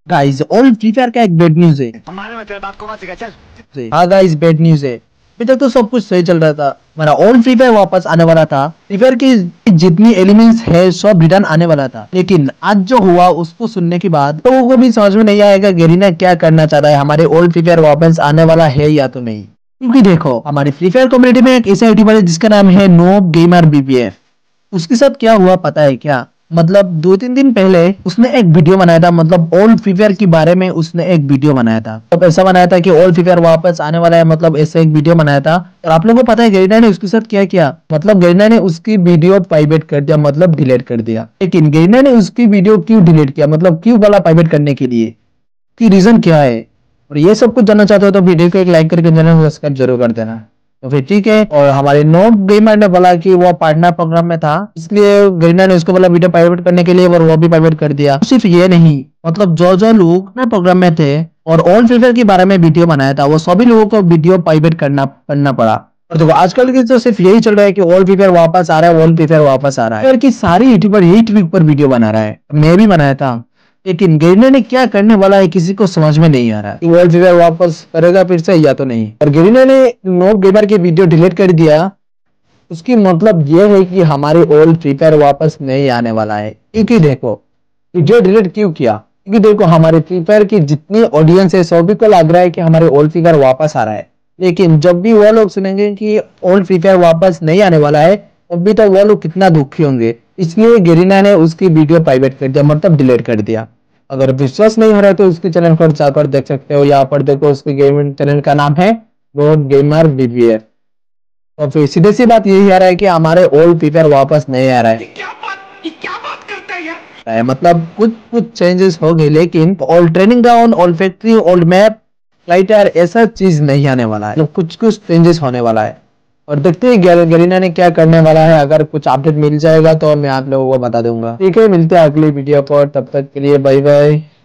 Guys old free fire का एक bad news है। हमारे में तेरे बाप को मत सिखा चल। हाँ गाइस बैड न्यूज है। अभी तक तो सब कुछ सही चल रहा था, हमारा ओल्ड फ्री फायर वापस आने वाला था। फ्री फायर की जितनी एलिमेंट्स है सब रिटर्न आने वाला था, लेकिन आज जो हुआ उसको सुनने के बाद लोगों को भी समझ में नहीं आएगा गेरिना क्या करना चाह रहा है, हमारे ओल्ड फ्री फायर वापस आने वाला है या तो नहीं। क्योंकि देखो हमारी फ्री फायर कम्युनिटी में एक ऐसा यूट्यूबर है जिसका नाम है नोब गेमर बीबीएफ। उसके साथ क्या हुआ पता है क्या? मतलब 2-3 दिन पहले उसने एक वीडियो बनाया था, मतलब ओल्ड फ्री फायर के बारे में उसने एक वीडियो बनाया था। तो ऐसा बनाया था कि ओल्ड फ्री फायर वापस आने वाला है, मतलब ऐसे एक वीडियो बनाया था। और आप लोगों को पता है गेरिना ने उसके साथ क्या किया? मतलब गेरिना ने उसकी वीडियो प्राइवेट कर दिया, मतलब डिलीट कर दिया। लेकिन गेरिना ने उसकी वीडियो क्यों डिलीट किया, मतलब क्यों बोला प्राइवेट करने के लिए, की रीजन क्या है? और ये सब कुछ जानना चाहते हो तो वीडियो को एक लाइक करके चैनल को सब्सक्राइब जरूर कर देना। तो फिर ठीक है। और हमारे नोब गेमर ने बोला कि वो पार्टनर प्रोग्राम में था, इसलिए गरीना ने उसको बोला वीडियो प्राइवेट करने के लिए, और वो भी प्राइवेट कर दिया। सिर्फ ये नहीं, मतलब जो जो लोग ना प्रोग्राम में थे और ओल्ड फ्री फायर के बारे में वीडियो बनाया था, वो सभी लोगों को वीडियो प्राइवेट करना पड़ा। और देखो आजकल की तो सिर्फ यही चल रहा है कि ओल्ड फ्री फायर वापस आ रहा है, ओल्ड फ्री फायर वापस आ रहा है। कि सारी यूट्यूबर यही टॉपिक पर वीडियो बना रहा है, मैं भी बनाया था। लेकिन गेरिना ने क्या करने वाला है किसी को समझ में नहीं आ रहा है। वर्ल्ड फीवर वापस करेगा फिर से या तो नहीं। और गेरिना ने नोब गेमर की वीडियो डिलीट कर दिया, उसकी मतलब ये है कि हमारे ओल्ड फ्री फायर वापस नहीं आने वाला है। क्योंकि देखो वीडियो डिलीट क्यों किया? क्योंकि देखो हमारे फ्री फायर की जितनी ऑडियंस है सभी को लग रहा है कि हमारे ओल्ड फ्री फायर वापस आ रहा है। लेकिन जब भी वो लोग सुनेंगे कि ओल्ड फ्री फायर वापस नहीं आने वाला है, तब भी तो वो लोग कितना दुखी होंगे। इसलिए गेरिना ने उसकी वीडियो प्राइवेट कर दिया, मतलब डिलीट कर दिया। अगर विश्वास नहीं हो रहा है तो उसके चैनल पर जाकर देख सकते हो। यहाँ पर देखो उसके गेमिंग चैनल का नाम है वो गेमर बीबीएफ। और फिर सीधे सी बात यही आ रहा है कि हमारे ओल्ड फ्री फायर वापस नहीं आ रहा है। क्या बात करते हैं यार? मतलब कुछ कुछ चेंजेस हो गए, लेकिन old training ground, old factory, old map, lighter ऐसा चीज नहीं आने वाला है। कुछ कुछ चेंजेस होने वाला है और देखते हैं गेरिना ने क्या करने वाला है। अगर कुछ अपडेट मिल जाएगा तो मैं आप लोगों को बता दूंगा। ठीक है, मिलते हैं अगली वीडियो पर, तब तक के लिए बाय बाय।